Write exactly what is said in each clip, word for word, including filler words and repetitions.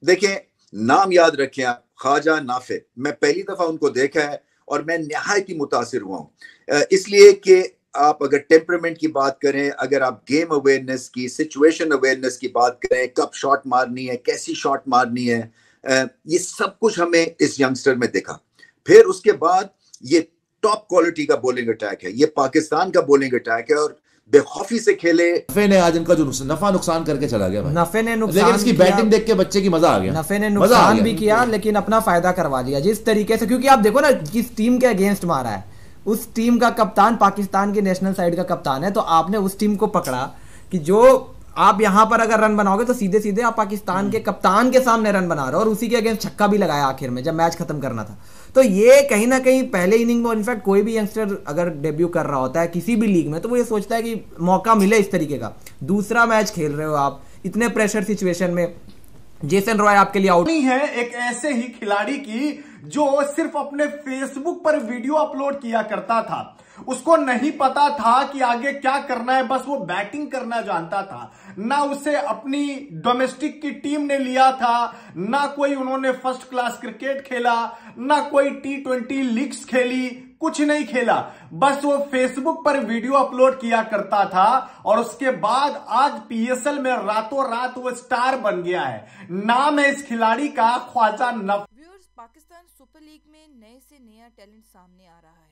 देखें, नाम याद रखें आप, ख्वाजा नाफे। मैं पहली दफा उनको देखा है और मैं निहायत ही मुतासिर हुआ हूँ, इसलिए कि आप अगर टेम्परामेंट की बात करें, अगर आप गेम अवेयरनेस की, सिचुएशन अवेयरनेस की बात करें, कब शॉट मारनी है, कैसी शॉट मारनी है, ये सब कुछ हमें इस यंगस्टर में दिखा। फिर उसके बाद ये टॉप क्वालिटी का बॉलिंग अटैक है, ये पाकिस्तान का बॉलिंग अटैक है और बेखौफी से खेले। नफे ने आज इनका जो नफा नुकसान करके चला गया भाई। नफे ने नुकसान, लेकिन इसकी बैटिंग देख के बच्चे की मजा आ गया। नफे ने नुकसान भी किया लेकिन अपना फायदा करवा लिया जिस तरीके से, क्योंकि आप देखो ना जिस टीम के अगेंस्ट मारा है, उस टीम का कप्तान पाकिस्तान की नेशनल साइड का कप्तान है, तो आपने उस टीम को पकड़ा कि जो आप यहां पर अगर रन बनाओगे तो सीधे सीधे आप पाकिस्तान के कप्तान के सामने रन बना रहे हो, और उसी के अगेंस्ट छक्का भी लगाया आखिर में जब मैच खत्म करना था। तो ये कहीं ना कहीं पहले इनिंग में, इनफैक्ट कोई भी यंगस्टर अगर डेब्यू कर रहा होता है किसी भी लीग में, तो वो ये सोचता है कि मौका मिले इस तरीके का। दूसरा मैच खेल रहे हो आप इतने प्रेशर सिचुएशन में, जेसन रॉय आपके लिए आउट नहीं है एक ऐसे ही खिलाड़ी की जो सिर्फ अपने फेसबुक पर वीडियो अपलोड किया करता था। उसको नहीं पता था कि आगे क्या करना है, बस वो बैटिंग करना जानता था। ना उसे अपनी डोमेस्टिक की टीम ने लिया था, ना कोई उन्होंने फर्स्ट क्लास क्रिकेट खेला, ना कोई टी ट्वेंटी लीग्स खेली, कुछ नहीं खेला। बस वो फेसबुक पर वीडियो अपलोड किया करता था और उसके बाद आज पीएसएल में रातों रात वो स्टार बन गया है। नाम है इस खिलाड़ी का Khawaja Nafay. Viewers, Pakistan super league में नए से नया टैलेंट सामने आ रहा है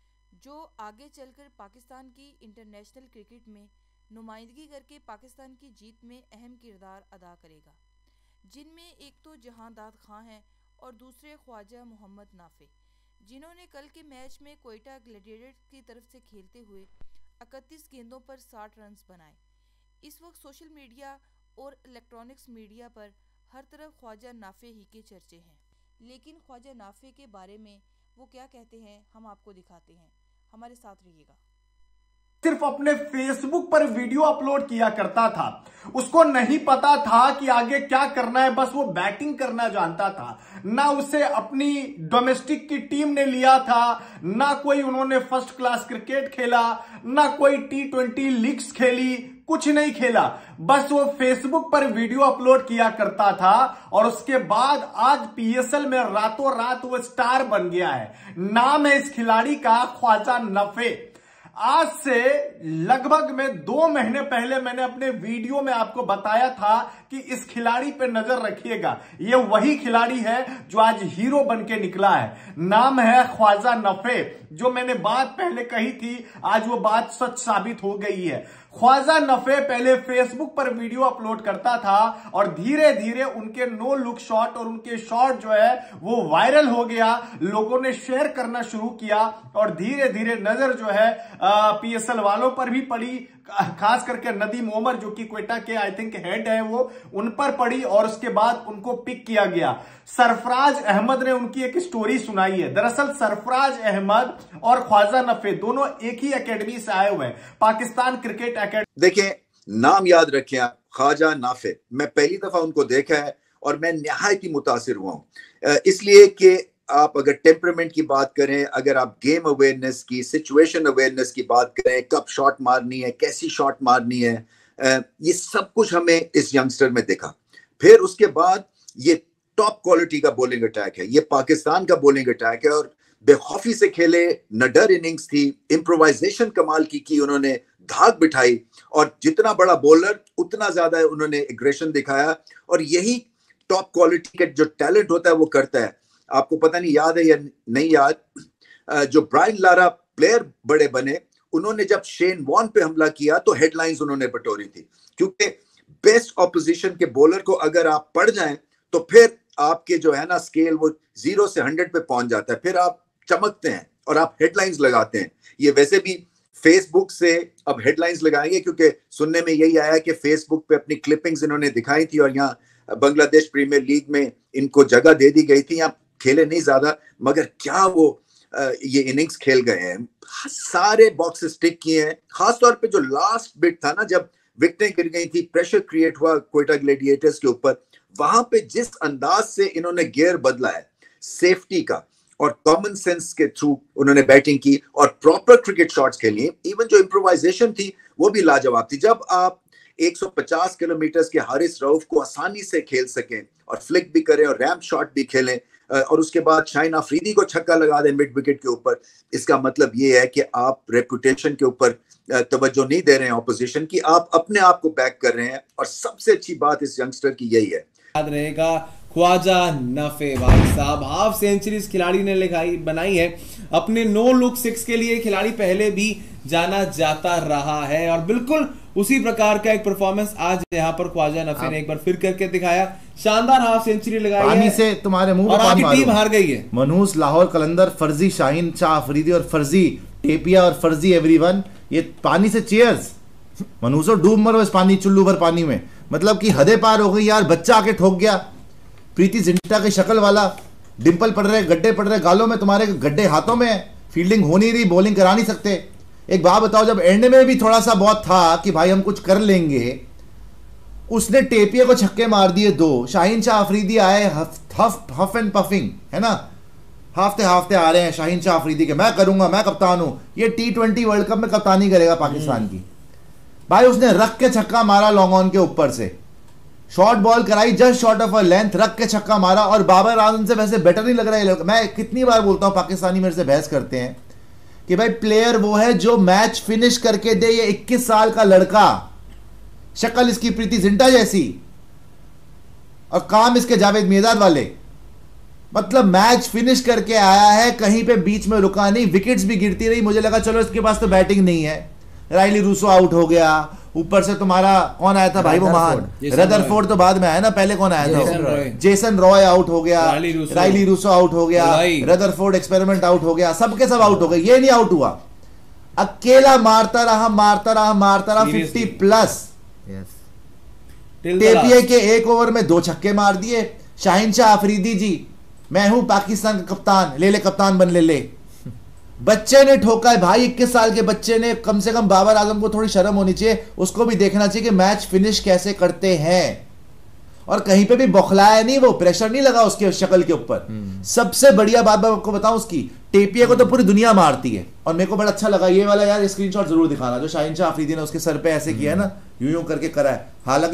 जो आगे चलकर पाकिस्तान की इंटरनेशनल क्रिकेट में नुमाइंदगी करके पाकिस्तान की जीत में अहम किरदार अदा करेगा, जिनमें एक तो जहांदाद खां हैं और दूसरे ख्वाजा मोहम्मद नाफे, जिन्होंने कल के मैच में कोयटा ग्लैडिएटर्स की तरफ से खेलते हुए इकतीस गेंदों पर साठ रन्स बनाए। इस वक्त सोशल मीडिया और इलेक्ट्रॉनिक्स मीडिया पर हर तरफ ख्वाजा नाफे ही के चर्चे हैं, लेकिन ख्वाजा नाफे के बारे में वो क्या कहते हैं हम आपको दिखाते हैं, हमारे साथ रहिएगा। सिर्फ अपने फेसबुक पर वीडियो अपलोड किया करता था, उसको नहीं पता था कि आगे क्या करना है, बस वो बैटिंग करना जानता था। ना उसे अपनी डोमेस्टिक की टीम ने लिया था, ना कोई उन्होंने फर्स्ट क्लास क्रिकेट खेला, ना कोई टी ट्वेंटी लीग्स खेली, कुछ नहीं खेला। बस वो फेसबुक पर वीडियो अपलोड किया करता था और उसके बाद आज पीएसएल में रातों रात वो स्टार बन गया है। नाम है इस खिलाड़ी का ख्वाजा नफे। आज से लगभग में दो महीने पहले मैंने अपने वीडियो में आपको बताया था कि इस खिलाड़ी पे नजर रखिएगा। ये वही खिलाड़ी है जो आज हीरो बन के निकला है। नाम है ख्वाजा नफे। जो मैंने बात पहले कही थी आज वो बात सच साबित हो गई है। ख्वाजा नफे पहले फेसबुक पर वीडियो अपलोड करता था और धीरे धीरे उनके नो लुक शॉट और उनके शॉट जो है वो वायरल हो गया, लोगों ने शेयर करना शुरू किया और धीरे धीरे नजर जो है पीएसएल वालों पर भी पड़ी, खास करके नदीम ओमर जो कि क्वेटा के आई थिंक हेड है वो, उन पर पड़ी और उसके बाद उनको पिक किया गया। सरफराज अहमद ने उनकी एक स्टोरी सुनाई है। दरअसल सरफराज अहमद और ख्वाजा नफे दोनों एक ही एकेडमी से आए हुए हैं, पाकिस्तान क्रिकेट एकेडमी। देखें, नाम याद रखें आप, ख्वाजा नाफे। मैं पहली दफा उनको देखा है और मैं निहायत ही मुतासिर हुआ हूं, इसलिए कि आप अगर टेम्परामेंट की बात करें, अगर आप गेम अवेयरनेस की, सिचुएशन अवेयरनेस की बात करें, कब शॉट मारनी है, कैसी शॉट मारनी है, ये सब कुछ हमें इस यंगस्टर में दिखा। फिर उसके बाद ये टॉप क्वालिटी का बॉलिंग अटैक है, ये पाकिस्तान का बॉलिंग अटैक है और बेखौफी से खेले, नडर इनिंग्स थी, इम्प्रोवाइजेशन कमाल की की उन्होंने, धाक बिठाई और जितना बड़ा बॉलर उतना ज्यादा उन्होंने एग्रेशन दिखाया और यही टॉप क्वालिटी का जो टैलेंट होता है वो करता है। आपको पता नहीं याद है या नहीं याद, जो ब्रायन लारा प्लेयर बड़े बने, उन्होंने जब शेन वॉर्न पे हमला किया तो हेडलाइंस उन्होंने बटोरी थी, क्योंकि बेस्ट ऑपोजिशन के बॉलर को अगर आप पड़ जाएं तो फिर आपके जो है ना स्केल वो जीरो से हंड्रेड पे पहुंच जाता है, फिर आप चमकते हैं और आप हेडलाइंस लगाते हैं। ये वैसे भी फेसबुक से अब हेडलाइंस लगाएंगे, क्योंकि सुनने में यही आया कि फेसबुक पे अपनी क्लिपिंग्स इन्होंने दिखाई थी और यहाँ बांग्लादेश प्रीमियर लीग में इनको जगह दे दी गई थी। यहाँ खेले नहीं ज्यादा, मगर क्या वो ये इनिंग्स खेल गए हैं, सारे बॉक्सेस टिक किए हैं। खासतौर पे जो लास्ट बिट था ना, जब विकेटें गिर गई थी, प्रेशर क्रिएट हुआ कोयटा ग्लैडिएटर्स के ऊपर, वहां पे जिस अंदाज से इन्होंने गियर बदला है, सेफ्टी का और कॉमन सेंस के थ्रू उन्होंने बैटिंग की और प्रॉपर क्रिकेट शॉट्स खेली। इवन जो इम्प्रोवाइजेशन थी वो भी लाजवाब थी। जब आप एक सौ पचास किलोमीटर के हारिस रऊफ को आसानी से खेल सकें और फ्लिक भी करें और रैम्प शॉट भी खेलें और उसके बाद शाहीन अफरीदी को छक्का लगा दें मिड विकेट के ऊपर, इसका मतलब ये है कि आप रेपुटेशन के ऊपर तवज्जो नहीं दे रहे हैं ऑपोजिशन की, आप अपने आप को बैक कर रहे हैं। और सबसे अच्छी बात इस यंगस्टर की यही है, याद रहेगा ख्वाजा नफे भाई साहब, हाफ सेंचुरी इस खिलाड़ी ने लिखाई बनाई है। अपने नो लुक सिक्स के लिए खिलाड़ी पहले भी जाना जाता रहा है और बिल्कुल उसी प्रकार का एक परफॉर्मेंस आज यहाँ पर ख्वाजा नफे ने एक बार फिर करके दिखाया। शानदार हाफ सेंचुरी लगाई पानी है से तुम्हारे मुंह और में आपकी पानी टीम मारो। हार गई है। मनहूस, लाहौर कलंदर, फर्जी शाहीन शाह अफरीदी और फर्जी टेपिया और फर्जी एवरीवन, ये पानी से चीयर्स। मनहूसो डूब मरो इस पानी, चुल्लू भर पानी में, मतलब कि हदे पार हो गई यार। बच्चा आके ठोक गया, प्रीति जिंटा की शक्ल वाला, डिंपल पड़ रहे, गड्ढे पड़ रहे गालों में, तुम्हारे गड्ढे हाथों में, फील्डिंग हो नहीं रही, बॉलिंग करा नहीं सकते। एक बात बताओ, जब एंड में भी थोड़ा सा बहुत था कि भाई हम कुछ कर लेंगे, उसने टेपिया को छक्के मार दिए दो। शाहीन शाह अफरीदी आए हफ हफ हफ एंड पफिंग, है ना, हाफते हाफते आ रहे हैं शाहीन शाह अफरीदी के, मैं करूंगा, मैं कप्तान हूं। ये टी ट्वेंटी वर्ल्ड कप में कप्तानी करेगा पाकिस्तान की। भाई उसने रख के छक्का मारा लॉन्ग ऑन के ऊपर से, शॉर्ट बॉल कराई just short of a length, रख के छक्का मारा। और बाबर आजम से वैसे बेटर नहीं लग रहा है। मैं कितनी बार बोलता हूं, पाकिस्तानी मेरे से बहस करते हैं कि भाई प्लेयर वो है जो मैच फिनिश करके दे। ये इक्कीस साल का लड़का, शक्ल इसकी प्रीति जिंटा जैसी और काम इसके जावेद मिर्जाद वाले, मतलब मैच फिनिश करके आया है, कहीं पे बीच में रुका नहीं। विकेट्स भी गिरती रही, मुझे लगा चलो इसके पास तो बैटिंग नहीं है। राइली रूसो आउट हो गया, ऊपर से तुम्हारा कौन आया था भाई वो महान, रदरफोर्ड तो बाद में आया ना, पहले कौन आया था, जेसन रॉय आउट हो गया, राइली रूसो आउट हो गया, रदरफोर्ड एक्सपेरिमेंट आउट हो गया, सबके सब आउट हो गए, ये नहीं आउट हुआ, अकेला मारता रहा मारता रहा मारता रहा फिफ्टी प्लस। टेपिया के एक ओवर में दो छक्के मार दिए। शाहीन शाह अफरीदी जी, मैं हूं पाकिस्तान का कप्तान, ले ले कप्तान बन ले ले। बच्चे ने ठोका है भाई, इक्कीस साल के बच्चे ने। कम से कम बाबर आजम को थोड़ी शर्म होनी चाहिए, उसको भी देखना चाहिए कि मैच फिनिश कैसे करते हैं। और कहीं पे भी बौखलाया नहीं, वो प्रेशर नहीं लगा उसके शक्ल के ऊपर। सबसे बढ़िया बात मैं आपको बताऊं उसकी, टेपिया को तो पूरी दुनिया मारती है। और मेरे को बड़ा अच्छा लगा ये वाला यार, स्क्रीनशॉट जरूर दिखाना जो शाहीन शाह अफरीदी ने उसके सर पे ऐसे किया है ना, यूं यूं करके करा है। हालांकि